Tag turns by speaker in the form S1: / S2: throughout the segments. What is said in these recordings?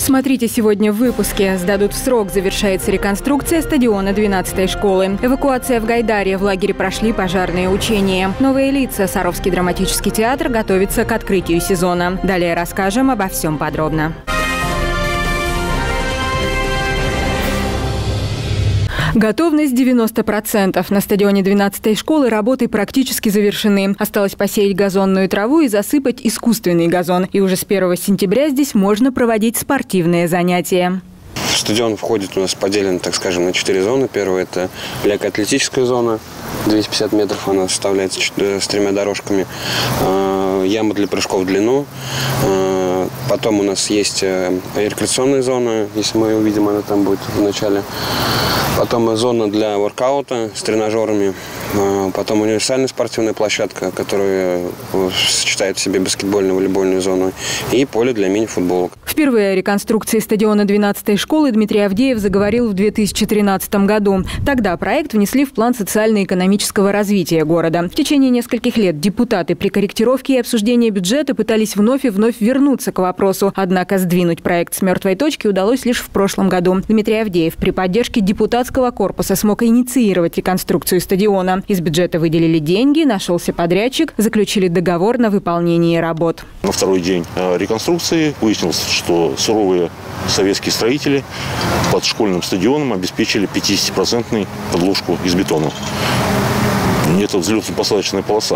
S1: Смотрите сегодня в выпуске. Сдадут в срок. Завершается реконструкция стадиона 12-й школы. Эвакуация в Гайдаре. В лагере прошли пожарные учения. Новые лица. Саровский драматический театр готовится к открытию сезона. Далее расскажем обо всем подробно. Готовность 90%. На стадионе 12-й школы работы практически завершены. Осталось посеять газонную траву и засыпать искусственный газон. И уже с 1 сентября здесь можно проводить спортивные занятия.
S2: Стадион входит у нас поделен, так скажем, на 4 зоны. Первая – это легкоатлетическая зона. 250 метров она составляется с 3 дорожками. Яма для прыжков в длину. Потом у нас есть рекреационная зона, если мы ее увидим, она там будет в начале. Потом зона для воркаута с тренажерами. Потом универсальная спортивная площадка, которая сочетает в себе баскетбольную, волейбольную зону. И поле для мини-футбола.
S1: Впервые о реконструкции стадиона 12-й школы Дмитрий Авдеев заговорил в 2013 году. Тогда проект внесли в план социально-экономического развития города. В течение нескольких лет депутаты при корректировке и обсуждении бюджета пытались вновь и вновь вернуться к вопросу. Однако сдвинуть проект с мертвой точки удалось лишь в прошлом году. Дмитрий Авдеев при поддержке депутатского корпуса смог инициировать реконструкцию стадиона. Из бюджета выделили деньги, нашелся подрядчик, заключили договор на выполнение работ.
S3: На второй день реконструкции выяснилось, что суровые советские строители под школьным стадионом обеспечили 50% подложку из бетона. Это взлетно-посадочная полоса.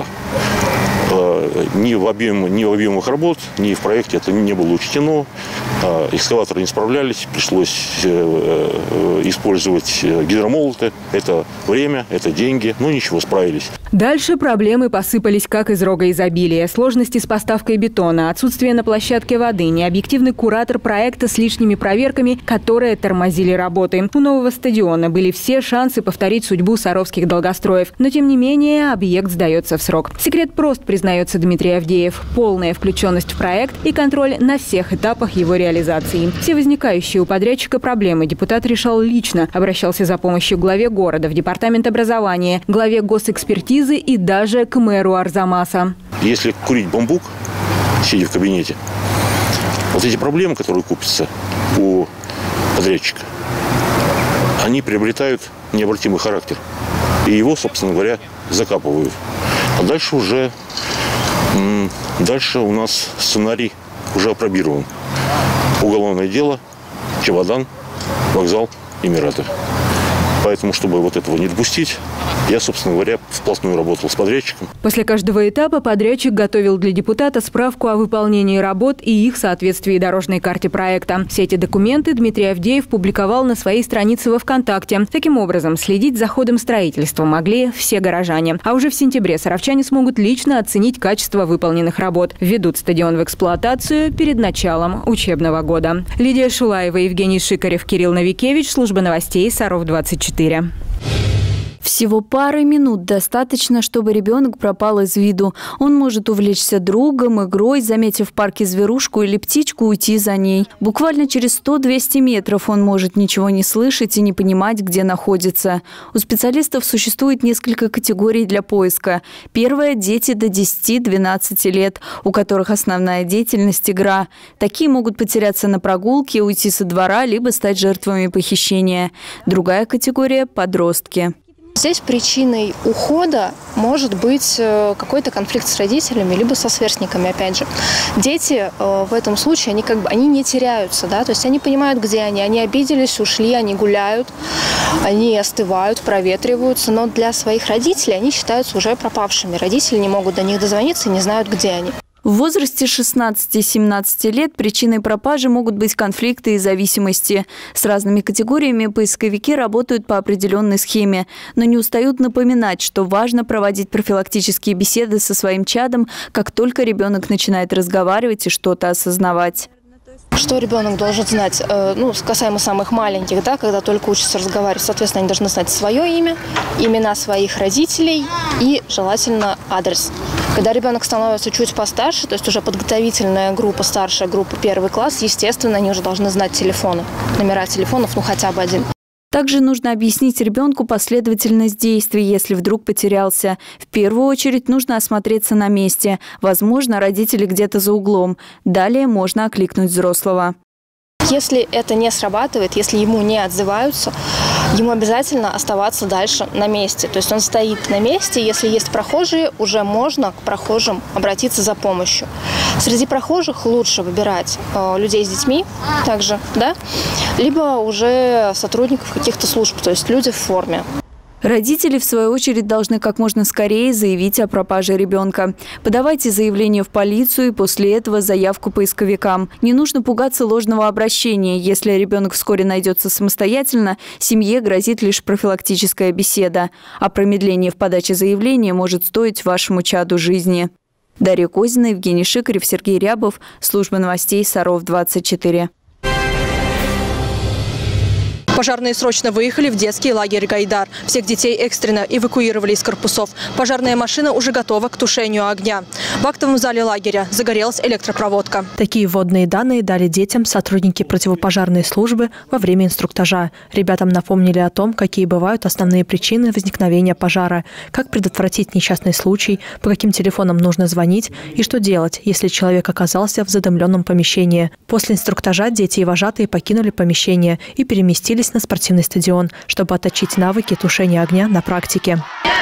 S3: Ни в объемах работ, ни в проекте это не было учтено. Экскаваторы не справлялись, пришлось использовать гидромолоты. Это время, это деньги, но ничего, справились.
S1: Дальше проблемы посыпались как из рога изобилия. Сложности с поставкой бетона, отсутствие на площадке воды, необъективный куратор проекта с лишними проверками, которые тормозили работы. У нового стадиона были все шансы повторить судьбу саровских долгостроев. Но тем не менее объект сдается в срок. Секрет прост, признается Дмитрий Авдеев. Полная включенность в проект и контроль на всех этапах его реализации. Все возникающие у подрядчика проблемы депутат решал лично. Обращался за помощью к главе города, в департамент образования, главе госэкспертизы и даже к мэру Арзамаса.
S3: Если курить бамбук, сидя в кабинете, вот эти проблемы, которые купятся у подрядчика, они приобретают необратимый характер. И его, собственно говоря, закапывают. А дальше у нас сценарий уже апробирован. Уголовное дело, Чемодан, вокзал, Эмираты. Поэтому, чтобы вот этого не допустить, я, собственно говоря, вплотную работал с подрядчиком.
S1: После каждого этапа подрядчик готовил для депутата справку о выполнении работ и их соответствии дорожной карте проекта. Все эти документы Дмитрий Авдеев публиковал на своей странице во ВКонтакте. Таким образом, следить за ходом строительства могли все горожане. А уже в сентябре саровчане смогут лично оценить качество выполненных работ. Введут стадион в эксплуатацию перед началом учебного года. Лидия Шулаева, Евгений Шикарев, Кирилл Новикевич. Служба новостей Саров-24.
S4: Всего пары минут достаточно, чтобы ребенок пропал из виду. Он может увлечься другом, игрой, заметив в парке зверушку или птичку, уйти за ней. Буквально через 100-200 метров он может ничего не слышать и не понимать, где находится. У специалистов существует несколько категорий для поиска. Первая – дети до 10-12 лет, у которых основная деятельность – игра. Такие могут потеряться на прогулке, уйти со двора, либо стать жертвами похищения. Другая категория – подростки.
S5: Здесь причиной ухода может быть какой-то конфликт с родителями, либо со сверстниками, опять же. Дети в этом случае, они не теряются, да, то есть они понимают, где они обиделись, ушли, они гуляют, они остывают, проветриваются, но для своих родителей они считаются уже пропавшими. Родители не могут до них дозвониться и не знают, где они.
S4: В возрасте 16-17 лет причиной пропажи могут быть конфликты и зависимости. С разными категориями поисковики работают по определенной схеме, но не устают напоминать, что важно проводить профилактические беседы со своим чадом, как только ребенок начинает разговаривать и что-то осознавать.
S5: Что ребенок должен знать, касаемо самых маленьких, да, когда только учатся разговаривать, соответственно, они должны знать свое имя, имена своих родителей и, желательно, адрес. Когда ребенок становится чуть постарше, то есть уже подготовительная группа, старшая группа, 1 класс, естественно, они уже должны знать телефоны, номера телефонов, хотя бы один.
S4: Также нужно объяснить ребенку последовательность действий, если вдруг потерялся. В первую очередь нужно осмотреться на месте. Возможно, родители где-то за углом. Далее можно окликнуть взрослого.
S5: Если это не срабатывает, если ему не отзываются, ему обязательно оставаться дальше на месте. То есть он стоит на месте, если есть прохожие, уже можно к прохожим обратиться за помощью. Среди прохожих лучше выбирать людей с детьми также, да, либо уже сотрудников каких-то служб, то есть люди в форме.
S4: Родители, в свою очередь, должны как можно скорее заявить о пропаже ребенка. Подавайте заявление в полицию и после этого заявку поисковикам. Не нужно пугаться ложного обращения. Если ребенок вскоре найдется самостоятельно, семье грозит лишь профилактическая беседа. А промедление в подаче заявления может стоить вашему чаду жизни. Дарья Козина, Евгений Шикарев, Сергей Рябов. Служба новостей Саров 24.
S6: Пожарные срочно выехали в детский лагерь «Гайдар». Всех детей экстренно эвакуировали из корпусов. Пожарная машина уже готова к тушению огня. В актовом зале лагеря загорелась электропроводка. Такие вводные данные дали детям сотрудники противопожарной службы во время инструктажа. Ребятам напомнили о том, какие бывают основные причины возникновения пожара, как предотвратить несчастный случай, по каким телефонам нужно звонить и что делать, если человек оказался в задымленном помещении. После инструктажа дети и вожатые покинули помещение и переместились на спортивный стадион, чтобы отточить навыки тушения огня на практике.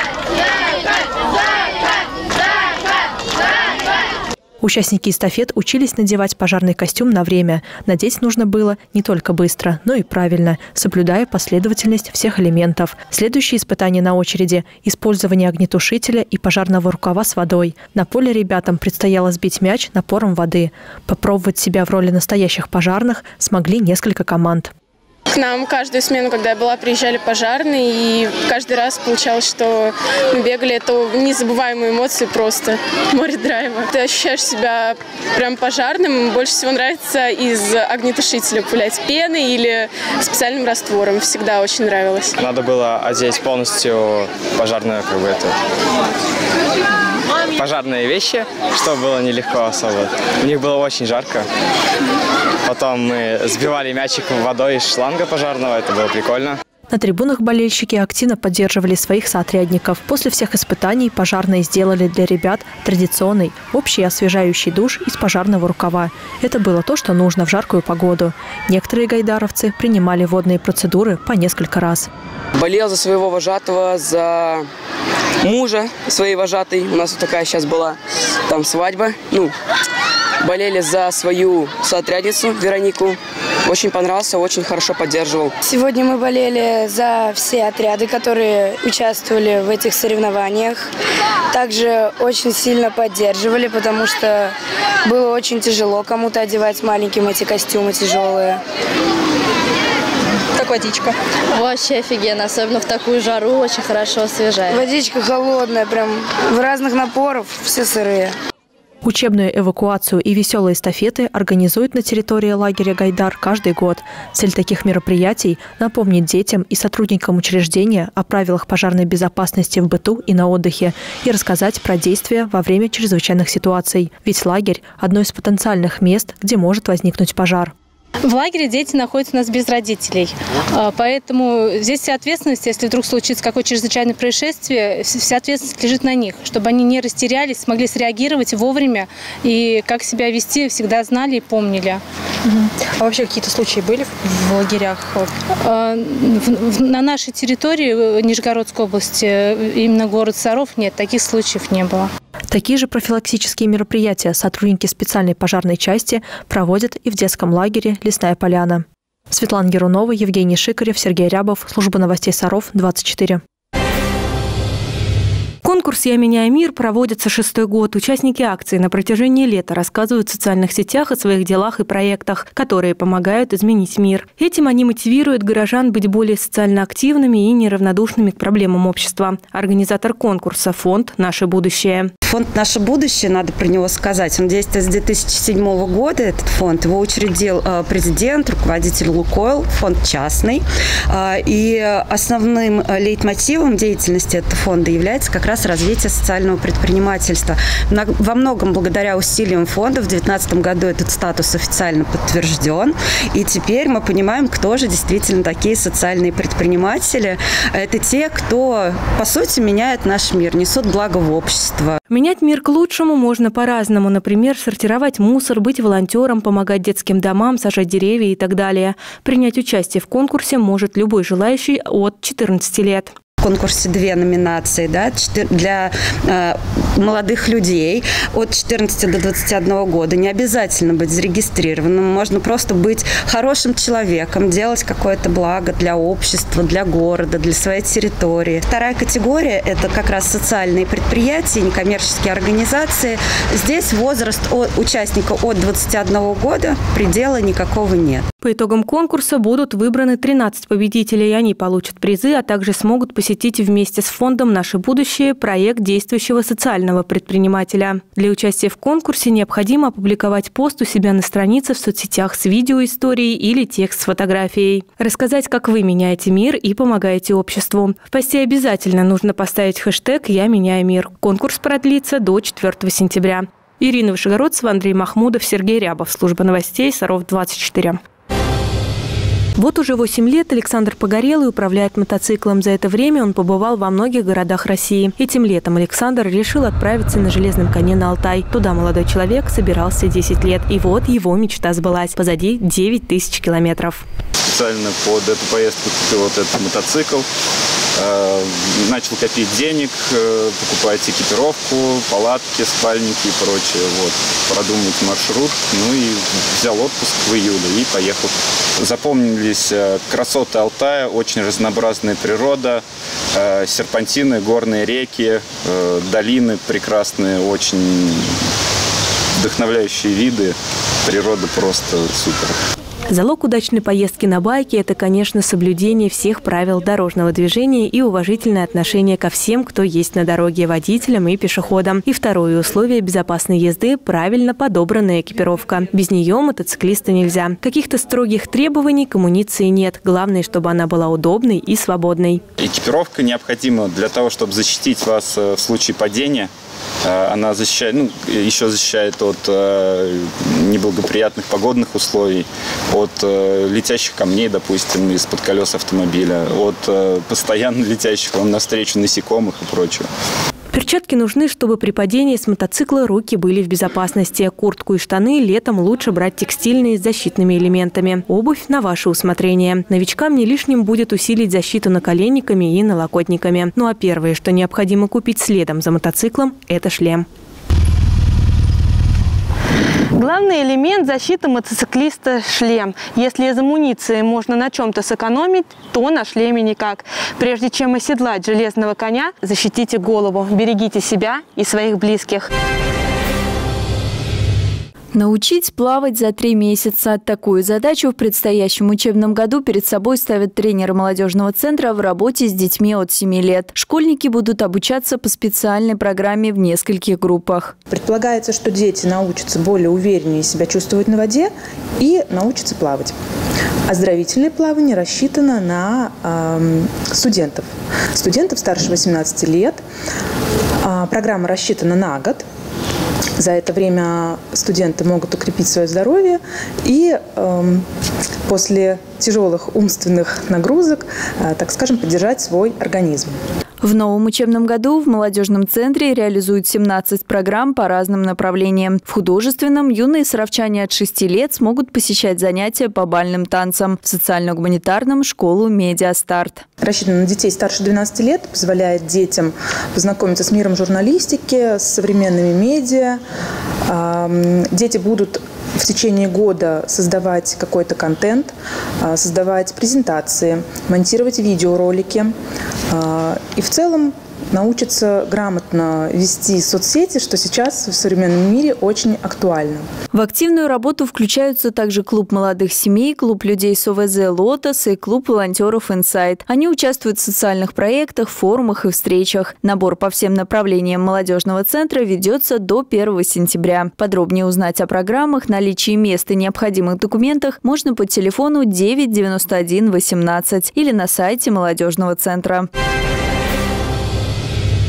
S6: Участники эстафет учились надевать пожарный костюм на время. Надеть нужно было не только быстро, но и правильно, соблюдая последовательность всех элементов. Следующее испытание на очереди – использование огнетушителя и пожарного рукава с водой. На поле ребятам предстояло сбить мяч напором воды. Попробовать себя в роли настоящих пожарных смогли несколько команд.
S7: К нам каждую смену, когда я была, приезжали пожарные, и каждый раз получалось, что мы бегали. Это незабываемые эмоции просто, море драйва. Ты ощущаешь себя прям пожарным. Больше всего нравится из огнетушителя пулять пеной или специальным раствором. Всегда очень нравилось.
S8: Надо было одеть полностью пожарную, пожарные вещи, что было нелегко особо. У них было очень жарко. Потом мы сбивали мячик водой из шланга пожарного, это было прикольно.
S6: На трибунах болельщики активно поддерживали своих соотрядников. После всех испытаний пожарные сделали для ребят традиционный общий освежающий душ из пожарного рукава. Это было то, что нужно в жаркую погоду. Некоторые гайдаровцы принимали водные процедуры по несколько раз.
S9: Болел за своего вожатого, за мужа своей вожатой. У нас вот такая сейчас была там свадьба. Болели за свою соотрядницу Веронику. Очень понравился, очень хорошо поддерживал.
S10: Сегодня мы болели за все отряды, которые участвовали в этих соревнованиях. Также очень сильно поддерживали, потому что было очень тяжело кому-то одевать маленьким эти костюмы тяжелые.
S6: Как водичка?
S11: Вообще офигенно, особенно в такую жару, очень хорошо освежает.
S10: Водичка холодная, прям в разных напорах, все сырые.
S6: Учебную эвакуацию и веселые эстафеты организуют на территории лагеря «Гайдар» каждый год. Цель таких мероприятий – напомнить детям и сотрудникам учреждения о правилах пожарной безопасности в быту и на отдыхе и рассказать про действия во время чрезвычайных ситуаций. Ведь лагерь – одно из потенциальных мест, где может возникнуть пожар.
S12: В лагере дети находятся у нас без родителей, поэтому здесь вся ответственность, если вдруг случится какое-то чрезвычайное происшествие, вся ответственность лежит на них, чтобы они не растерялись, смогли среагировать вовремя и как себя вести всегда знали и помнили.
S6: А вообще какие-то случаи были в лагерях?
S12: На нашей территории Нижегородской области, именно город Саров, нет, таких случаев не было.
S6: Такие же профилактические мероприятия сотрудники специальной пожарной части проводят и в детском лагере «Лесная поляна». Светлана Герунова, Евгений Шикарев, Сергей Рябов. Служба новостей Саров, 24.
S1: Конкурс «Я меняю мир» проводится 6-й год. Участники акции на протяжении лета рассказывают в социальных сетях о своих делах и проектах, которые помогают изменить мир. Этим они мотивируют горожан быть более социально активными и неравнодушными к проблемам общества. Организатор конкурса – фонд «Наше будущее».
S13: Фонд «Наше будущее», надо про него сказать, он действует с 2007 года, этот фонд. Его учредил президент, руководитель «Лукойл», фонд частный. И основным лейтмотивом деятельности этого фонда является как раз развитие социального предпринимательства. Во многом благодаря усилиям фонда в 2019 году этот статус официально подтвержден. И теперь мы понимаем, кто же действительно такие социальные предприниматели. предприниматели – это те, кто, по сути, меняет наш мир, несут благо в общество.
S14: Менять мир к лучшему можно по-разному. Например, сортировать мусор, быть волонтером, помогать детским домам, сажать деревья и так далее. Принять участие в конкурсе может любой желающий от 14 лет.
S13: В конкурсе 2 номинации, да, для молодых людей от 14 до 21 года. Не обязательно быть зарегистрированным, можно просто быть хорошим человеком, делать какое-то благо для общества, для города, для своей территории. Вторая категория – это как раз социальные предприятия, некоммерческие организации. Здесь возраст участника от 21 года, предела никакого нет.
S14: По итогам конкурса будут выбраны 13 победителей. Они получат призы, а также смогут посетить вместе с фондом «Наше будущее» проект действующего социального предпринимателя. Для участия в конкурсе необходимо опубликовать пост у себя на странице в соцсетях с видеоисторией или текст с фотографией. Рассказать, как вы меняете мир и помогаете обществу. В посте обязательно нужно поставить хэштег «Я меняю мир». Конкурс продлится до 4 сентября. Ирина Вышегородцева, Андрей Махмудов, Сергей Рябов. Служба новостей Саров-24. Вот уже 8 лет Александр Погорелый управляет мотоциклом. За это время он побывал во многих городах России. Этим летом Александр решил отправиться на железном коне на Алтай. Туда молодой человек собирался 10 лет. И вот его мечта сбылась. Позади 9000 километров.
S15: Специально под эту поездку купил вот этот мотоцикл. Начал копить денег, покупать экипировку, палатки, спальники и прочее. Вот. Продумать маршрут. Ну и взял отпуск в июле и поехал. Запомнились красоты Алтая, очень разнообразная природа, серпантины, горные реки, долины прекрасные, очень вдохновляющие виды. Природа просто супер.
S14: Залог удачной поездки на байке – это, конечно, соблюдение всех правил дорожного движения и уважительное отношение ко всем, кто есть на дороге, водителям и пешеходам. И второе условие безопасной езды – правильно подобранная экипировка. Без нее мотоциклиста нельзя. Каких-то строгих требований к амуниции нет. Главное, чтобы она была удобной и свободной.
S15: Экипировка необходима для того, чтобы защитить вас в случае падения. Она защищает, еще защищает от неблагоприятных погодных условий, от летящих камней, допустим, из-под колес автомобиля, от постоянно летящих вам навстречу насекомых и прочего.
S14: Перчатки нужны, чтобы при падении с мотоцикла руки были в безопасности. Куртку и штаны летом лучше брать текстильные с защитными элементами. Обувь на ваше усмотрение. Новичкам не лишним будет усилить защиту наколенниками и налокотниками. Ну а первое, что необходимо купить следом за мотоциклом – это шлем.
S6: Главный элемент защиты мотоциклиста – шлем. Если из амуниции можно на чем-то сэкономить, то на шлеме никак. Прежде чем оседлать железного коня, защитите голову, берегите себя и своих близких.
S4: Научить плавать за 3 месяца. Такую задачу в предстоящем учебном году перед собой ставят тренеры молодежного центра в работе с детьми от 7 лет. Школьники будут обучаться по специальной программе в нескольких группах.
S16: Предполагается, что дети научатся более увереннее себя чувствовать на воде и научатся плавать. Оздоровительное плавание рассчитано на студентов. Студентов старше 18 лет. Программа рассчитана на год. За это время студенты могут укрепить свое здоровье и после тяжелых умственных нагрузок, так скажем, поддержать свой организм.
S4: В новом учебном году в молодежном центре реализуют 17 программ по разным направлениям. В художественном юные саровчане от 6 лет смогут посещать занятия по бальным танцам. В социально-гуманитарном – школу «Медиастарт».
S16: Рассчитано на детей старше 12 лет, позволяет детям познакомиться с миром журналистики, с современными медиа. Дети будут в течение года создавать какой-то контент, создавать презентации, монтировать видеоролики и в целом научатся грамотно вести соцсети, что сейчас в современном мире очень актуально.
S4: В активную работу включаются также клуб молодых семей, клуб людей с ОВЗ «Лотос» и клуб волонтеров «Инсайт». Они участвуют в социальных проектах, форумах и встречах. Набор по всем направлениям молодежного центра ведется до 1 сентября. Подробнее узнать о программах, наличии мест и необходимых документах можно по телефону 9 91 18 или на сайте молодежного центра.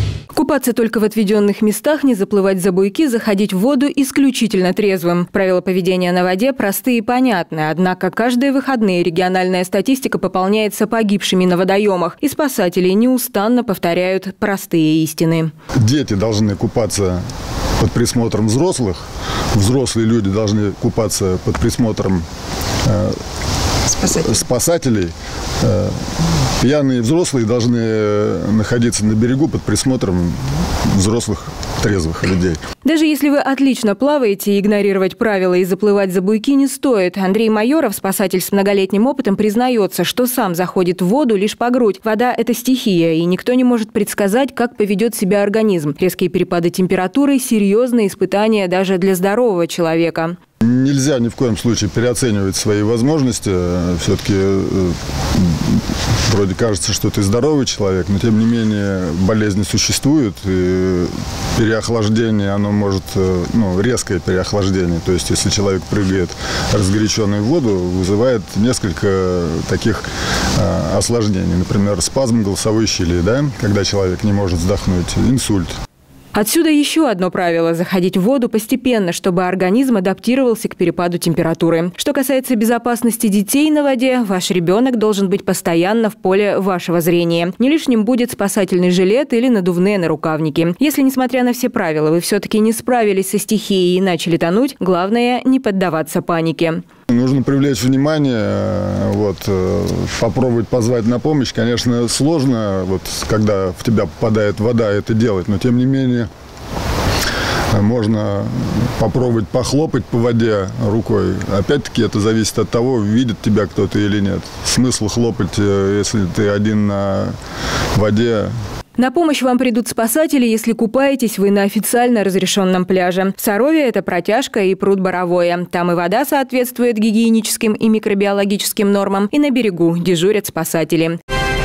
S1: Купаться только в отведенных местах, не заплывать за буйки, заходить в воду исключительно трезвым. Правила поведения на воде простые и понятны. Однако каждые выходные региональная статистика пополняется погибшими на водоемах. И спасатели неустанно повторяют простые истины.
S17: Дети должны купаться под присмотром взрослых. Взрослые люди должны купаться под присмотром спасателей. Пьяные взрослые должны находиться на берегу под присмотром взрослых трезвых людей.
S1: Даже если вы отлично плаваете, игнорировать правила и заплывать за буйки не стоит. Андрей Майоров, спасатель с многолетним опытом, признается, что сам заходит в воду лишь по грудь. Вода – это стихия, и никто не может предсказать, как поведет себя организм. Резкие перепады температуры – серьезные испытания даже для здорового человека.
S17: Нельзя ни в коем случае переоценивать свои возможности. Все-таки вроде кажется, что ты здоровый человек, но тем не менее болезни существуют. И переохлаждение, оно может, резкое переохлаждение. То есть, если человек прыгает разгоряченный в воду, вызывает несколько таких осложнений. Например, спазм голосовой щели, да, когда человек не может вздохнуть, инсульт.
S1: Отсюда еще одно правило – заходить в воду постепенно, чтобы организм адаптировался к перепаду температуры. Что касается безопасности детей на воде, ваш ребенок должен быть постоянно в поле вашего зрения. Не лишним будет спасательный жилет или надувные нарукавники. Если, несмотря на все правила, вы все-таки не справились со стихией и начали тонуть, главное – не поддаваться панике.
S17: Нужно привлечь внимание, попробовать позвать на помощь. Конечно, сложно, когда в тебя попадает вода, это делать, но тем не менее можно попробовать похлопать по воде рукой. Опять-таки это зависит от того, видит тебя кто-то или нет. Смысл хлопать, если ты один на воде.
S1: На помощь вам придут спасатели, если купаетесь вы на официально разрешенном пляже. В Сарове это Протяжка и пруд Боровое. Там и вода соответствует гигиеническим и микробиологическим нормам, и на берегу дежурят спасатели.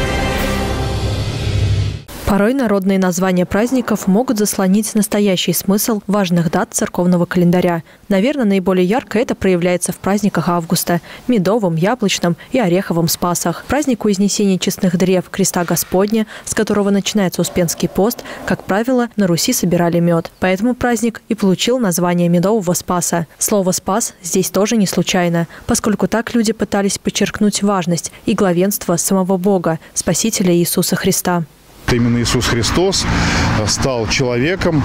S18: Порой народные названия праздников могут заслонить настоящий смысл важных дат церковного календаря. Наверное, наиболее ярко это проявляется в праздниках августа – Медовом, Яблочном и Ореховом Спасах. Празднику Изнесения честных древ Креста Господня, с которого начинается Успенский пост, как правило, на Руси собирали мед. Поэтому праздник и получил название Медового Спаса. Слово «спас» здесь тоже не случайно, поскольку так люди пытались подчеркнуть важность и главенство самого Бога, Спасителя Иисуса Христа.
S19: Именно Иисус Христос стал человеком,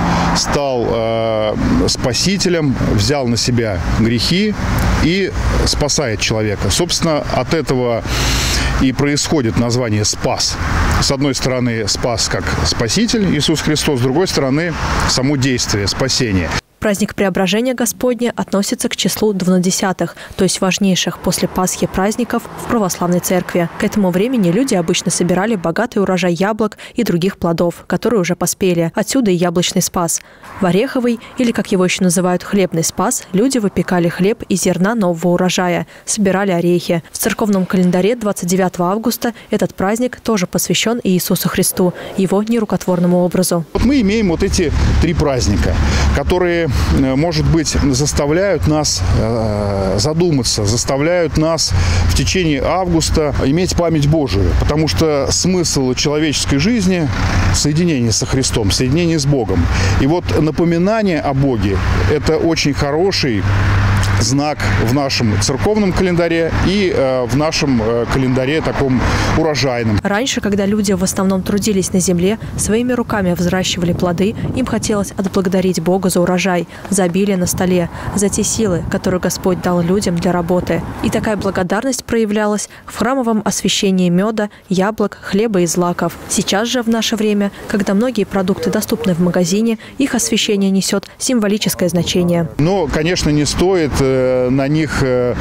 S19: стал спасителем, взял на себя грехи и спасает человека. Собственно, от этого и происходит название «спас». С одной стороны, спас как спаситель Иисус Христос, с другой стороны, само действие спасения.
S18: Праздник Преображения Господня относится к числу двунадесятых, то есть важнейших после Пасхи праздников в православной церкви. К этому времени люди обычно собирали богатый урожай яблок и других плодов, которые уже поспели. Отсюда и яблочный спас. В Ореховый, или как его еще называют хлебный спас, люди выпекали хлеб из зерна нового урожая, собирали орехи. В церковном календаре 29 августа этот праздник тоже посвящен Иисусу Христу, его нерукотворному образу.
S19: Мы имеем эти три праздника, которые, может быть, заставляют нас задуматься, заставляют нас в течение августа иметь память Божию. Потому что смысл человеческой жизни – соединение со Христом, соединение с Богом. И напоминание о Боге – это очень хороший знак в нашем церковном календаре и в нашем календаре таком урожайном.
S18: Раньше, когда люди в основном трудились на земле, своими руками взращивали плоды, им хотелось отблагодарить Бога за урожай, за обилие на столе, за те силы, которые Господь дал людям для работы. И такая благодарность проявлялась в храмовом освящении меда, яблок, хлеба и злаков. Сейчас же, в наше время, когда многие продукты доступны в магазине, их освящение несет символическое значение.
S19: Но, конечно, не стоит на них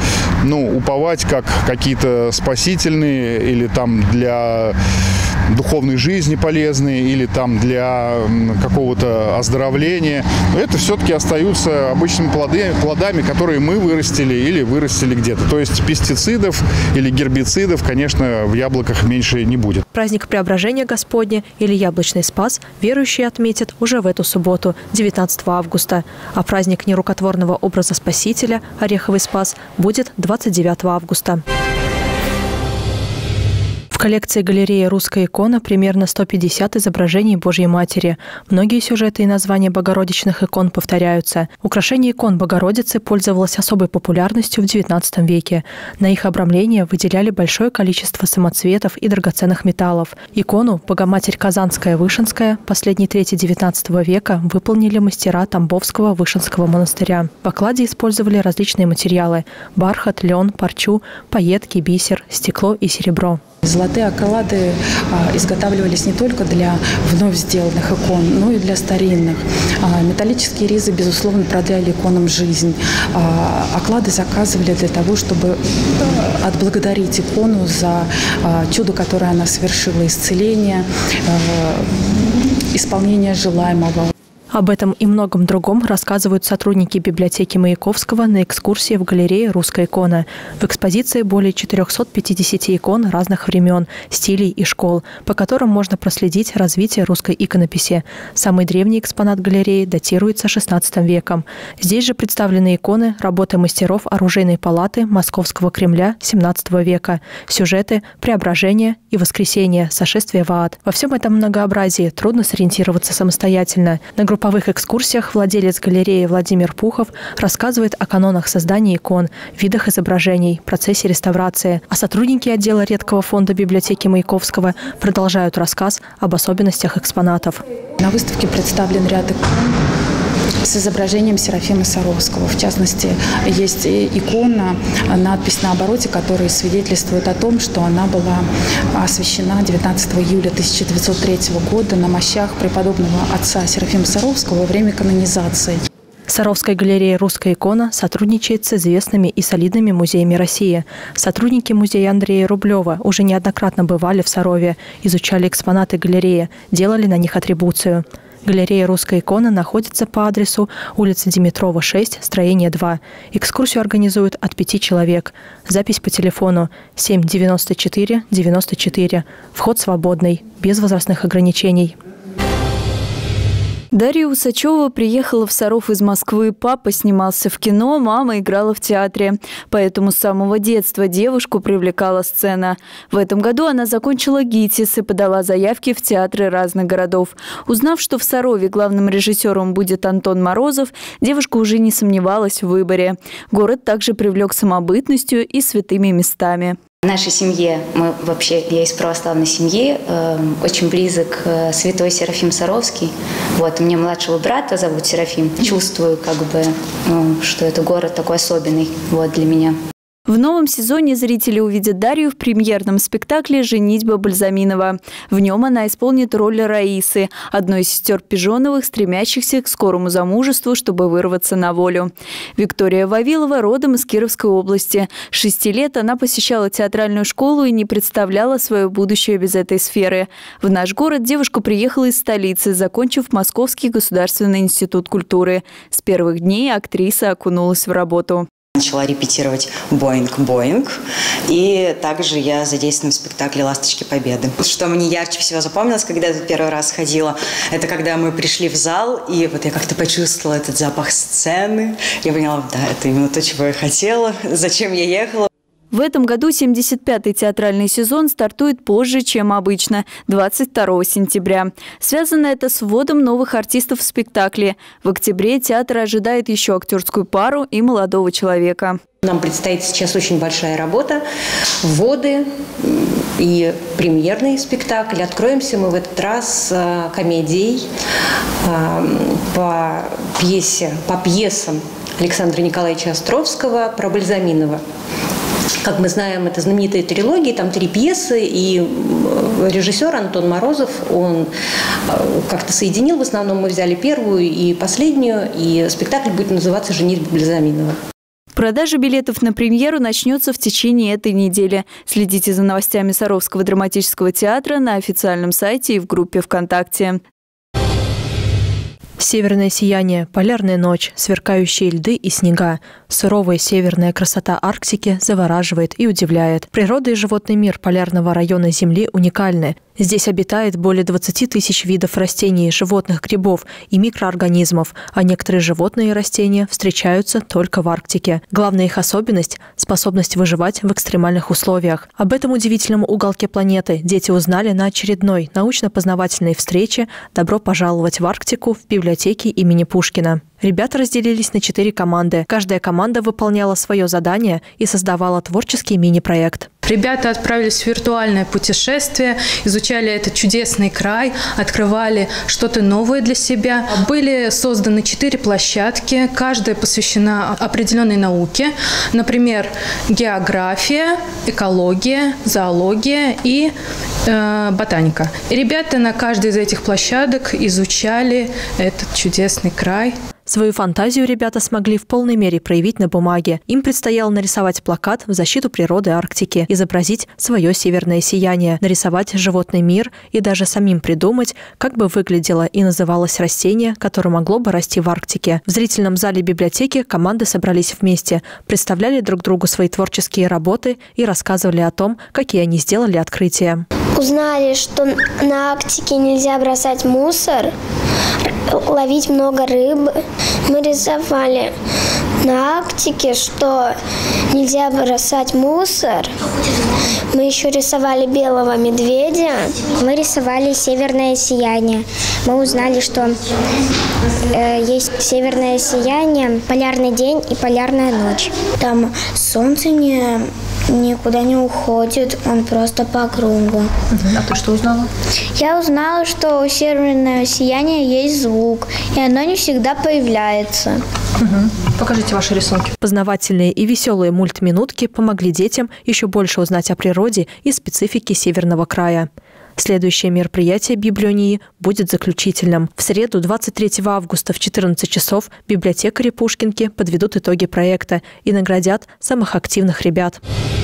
S19: уповать как какие-то спасительные или для духовной жизни полезные или для какого-то оздоровления. Но это все-таки остаются обычными плодами, которые мы вырастили или вырастили где-то. То есть пестицидов или гербицидов, конечно, в яблоках меньше не будет.
S18: Праздник Преображения Господня или Яблочный Спас верующие отметят уже в эту субботу, 19 августа. А праздник нерукотворного образа Спасителя, Ореховый Спас, будет 29 августа. В коллекции галереи «Русская икона» примерно 150 изображений Божьей Матери. Многие сюжеты и названия богородичных икон повторяются. Украшение икон Богородицы пользовалось особой популярностью в XIX веке. На их обрамление выделяли большое количество самоцветов и драгоценных металлов. Икону Богоматерь Казанская-Вышинская последней трети XIX века выполнили мастера Тамбовского Вышинского монастыря. В окладе использовали различные материалы – бархат, лен, парчу, пайетки, бисер, стекло и серебро.
S20: Золотые околады изготавливались не только для вновь сделанных икон, но и для старинных. Металлические ризы, безусловно, продляли иконам жизнь. Оклады заказывали для того, чтобы отблагодарить икону за чудо, которое она совершила, исцеление, исполнение желаемого.
S18: Об этом и многом другом рассказывают сотрудники библиотеки Маяковского на экскурсии в галерее «Русская икона». В экспозиции более 450 икон разных времен, стилей и школ, по которым можно проследить развитие русской иконописи. Самый древний экспонат галереи датируется XVI веком. Здесь же представлены иконы, работы мастеров оружейной палаты Московского Кремля XVII века, сюжеты «Преображение» и «Воскресение», «Сошествие в ад». Во всем этом многообразии трудно сориентироваться самостоятельно. На групповых экскурсиях владелец галереи Владимир Пухов рассказывает о канонах создания икон, видах изображений, процессе реставрации. А сотрудники отдела редкого фонда библиотеки Маяковского продолжают рассказ об особенностях экспонатов.
S20: На выставке представлен ряд икон с изображением Серафима Саровского. В частности, есть икона, надпись на обороте, которая свидетельствует о том, что она была освящена 19 июля 1903 года на мощах преподобного отца Серафима Саровского во время канонизации.
S18: Саровская галерея «Русская икона» сотрудничает с известными и солидными музеями России. Сотрудники музея Андрея Рублева уже неоднократно бывали в Сарове, изучали экспонаты галереи, делали на них атрибуцию. Галерея «Русская икона» находится по адресу улица Димитрова, 6, строение 2. Экскурсию организуют от 5 человек. Запись по телефону 7 94 94. Вход свободный, без возрастных ограничений.
S4: Дарья Усачева приехала в Саров из Москвы. Папа снимался в кино, мама играла в театре. Поэтому с самого детства девушку привлекала сцена. В этом году она закончила ГИТИС и подала заявки в театры разных городов. Узнав, что в Сарове главным режиссером будет Антон Морозов, девушка уже не сомневалась в выборе. Город также привлек самобытностью и святыми местами.
S21: В нашей семье, я из православной семьи, очень близок святой Серафим Саровский. Вот, у меня младшего брата зовут Серафим. Чувствую, что это город такой особенный для меня.
S4: В новом сезоне зрители увидят Дарью в премьерном спектакле «Женитьба Бальзаминова». В нем она исполнит роль Раисы, одной из сестер Пижоновых, стремящихся к скорому замужеству, чтобы вырваться на волю. Виктория Вавилова родом из Кировской области. С 6 лет она посещала театральную школу и не представляла свое будущее без этой сферы. В наш город девушка приехала из столицы, закончив Московский государственный институт культуры. С первых дней актриса окунулась в работу.
S22: Начала репетировать «Боинг-боинг», и также я задействована в спектакле «Ласточки Победы». Что мне ярче всего запомнилось, когда я тут первый раз ходила, это когда мы пришли в зал, и я как-то почувствовала этот запах сцены. Я поняла, да, это именно то, чего я хотела, зачем я ехала.
S4: В этом году 75-й театральный сезон стартует позже, чем обычно, 22 сентября. Связано это с вводом новых артистов в спектакле. В октябре театр ожидает еще актерскую пару и молодого человека.
S21: Нам предстоит сейчас очень большая работа, вводы и премьерный спектакль. Откроемся мы в этот раз комедией по пьесам Александра Николаевича Островского про Бальзаминова. Как мы знаем, это знаменитая трилогия, там 3 пьесы, и режиссер Антон Морозов, он как-то соединил, в основном мы взяли первую и последнюю, и спектакль будет называться «Женитьба Бальзаминова».
S4: Продажа билетов на премьеру начнется в течение этой недели. Следите за новостями Саровского драматического театра на официальном сайте и в группе ВКонтакте.
S18: Северное сияние, полярная ночь, сверкающие льды и снега. Суровая северная красота Арктики завораживает и удивляет. Природа и животный мир полярного района Земли уникальны. Здесь обитает более 20 тысяч видов растений, животных, грибов и микроорганизмов, а некоторые животные и растения встречаются только в Арктике. Главная их особенность – способность выживать в экстремальных условиях. Об этом удивительном уголке планеты дети узнали на очередной научно-познавательной встрече «Добро пожаловать в Арктику» в библиотеке имени Пушкина. Ребята разделились на 4 команды. Каждая команда выполняла свое задание и создавала творческий мини-проект.
S2: Ребята отправились в виртуальное путешествие, изучали этот чудесный край, открывали что-то новое для себя. Были созданы 4 площадки, каждая посвящена определенной науке, например, география, экология, зоология и ботаника. И ребята на каждой из этих площадок изучали этот чудесный край.
S18: Свою фантазию ребята смогли в полной мере проявить на бумаге. Им предстояло нарисовать плакат в защиту природы Арктики, изобразить свое северное сияние, нарисовать животный мир и даже самим придумать, как бы выглядело и называлось растение, которое могло бы расти в Арктике. В зрительном зале библиотеки команды собрались вместе, представляли друг другу свои творческие работы и рассказывали о том, какие они сделали открытия.
S3: Узнали, что на Арктике нельзя бросать мусор, ловить много рыбы. Мы рисовали на Арктике, что нельзя бросать мусор. Мы еще рисовали белого медведя.
S23: Мы рисовали северное сияние. Мы узнали, что есть северное сияние, полярный день и полярная ночь.
S3: Там солнце никуда не уходит, он просто по кругу.
S18: А ты что узнала?
S23: Я узнала, что у северного сияния есть звук, и оно не всегда появляется.
S18: Покажите ваши рисунки. Познавательные и веселые мультминутки помогли детям еще больше узнать о природе и специфике Северного края. Следующее мероприятие библионии будет заключительным. В среду, 23 августа в 14 часов библиотекари Пушкинки подведут итоги проекта и наградят самых активных ребят.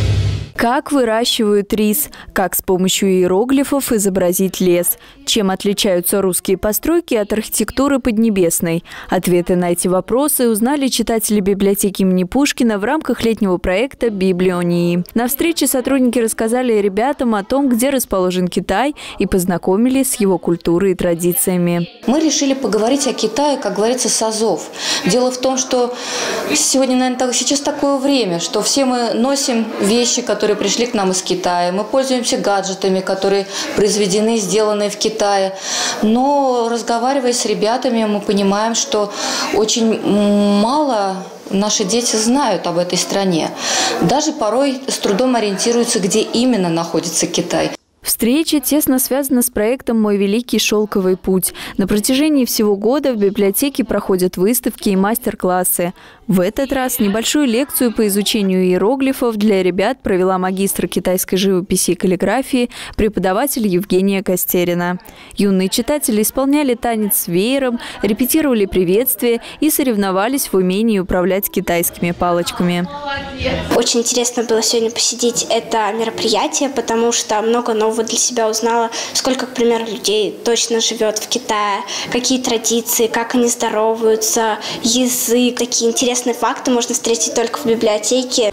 S4: Как выращивают рис? Как с помощью иероглифов изобразить лес? Чем отличаются русские постройки от архитектуры Поднебесной? Ответы на эти вопросы узнали читатели библиотеки имени Пушкина в рамках летнего проекта «Библионии». На встрече сотрудники рассказали ребятам о том, где расположен Китай, и познакомили с его культурой и традициями.
S24: Мы решили поговорить о Китае, как говорится, с азов. Дело в том, что сегодня, наверное, сейчас такое время, что все мы носим вещи, которые пришли к нам из Китая. Мы пользуемся гаджетами, которые произведены, сделаны в Китае. Но разговаривая с ребятами, мы понимаем, что очень мало наши дети знают об этой стране. Даже порой с трудом ориентируются, где именно находится Китай.
S4: Встреча тесно связана с проектом «Мой великий шелковый путь». На протяжении всего года в библиотеке проходят выставки и мастер-классы. В этот раз небольшую лекцию по изучению иероглифов для ребят провела магистр китайской живописи и каллиграфии, преподаватель Евгения Костерина. Юные читатели исполняли танец с веером, репетировали приветствия и соревновались в умении управлять китайскими палочками.
S23: Очень интересно было сегодня посетить это мероприятие, потому что много нового для себя узнала, сколько, к примеру, людей точно живет в Китае, какие традиции, как они здороваются, язык. Такие интересные факты можно встретить только в библиотеке.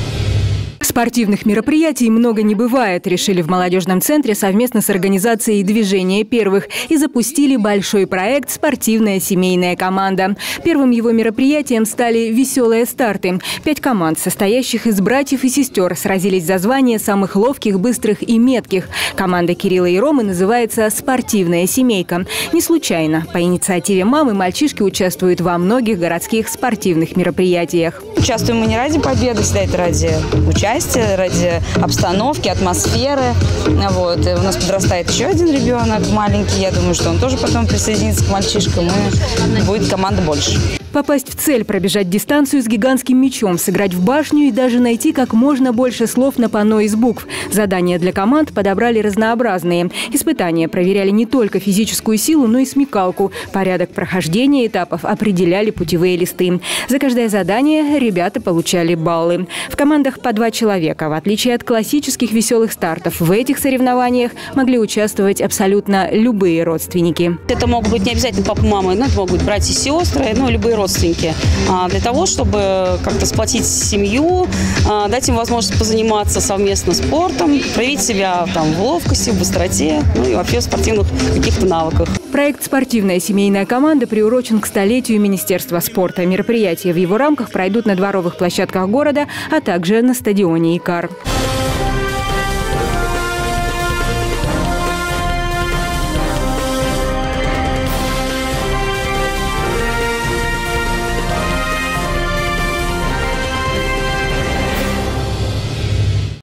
S1: Спортивных мероприятий много не бывает, решили в молодежном центре совместно с организацией «Движение первых» и запустили большой проект «Спортивная семейная команда». Первым его мероприятием стали «Веселые старты». 5 команд, состоящих из братьев и сестер, сразились за звание самых ловких, быстрых и метких. Команда Кирилла и Ромы называется «Спортивная семейка». Не случайно. По инициативе мамы мальчишки участвуют во многих городских спортивных мероприятиях.
S25: Участвуем мы не ради победы, всегда это ради участия, ради обстановки, атмосферы. Вот. И у нас подрастает еще один ребенок маленький. Я думаю, что он тоже потом присоединится к мальчишкам, и будет команда больше.
S1: Попасть в цель, пробежать дистанцию с гигантским мячом, сыграть в башню и даже найти как можно больше слов на панно из букв. Задания для команд подобрали разнообразные. Испытания проверяли не только физическую силу, но и смекалку. Порядок прохождения этапов определяли путевые листы. За каждое задание ребята получали баллы. В командах по 2 человека. человека. В отличие от классических веселых стартов, в этих соревнованиях могли участвовать абсолютно любые родственники.
S5: Это могут быть не обязательно папа, мама, но это могут быть братья и сестры, любые родственники. Для того, чтобы как-то сплотить семью, дать им возможность позаниматься совместно спортом, проявить себя в ловкости, в быстроте, и вообще в спортивных каких-то навыках.
S1: Проект «Спортивная семейная команда» приурочен к столетию Министерства спорта. Мероприятия в его рамках пройдут на дворовых площадках города, а также на стадионе «Икар».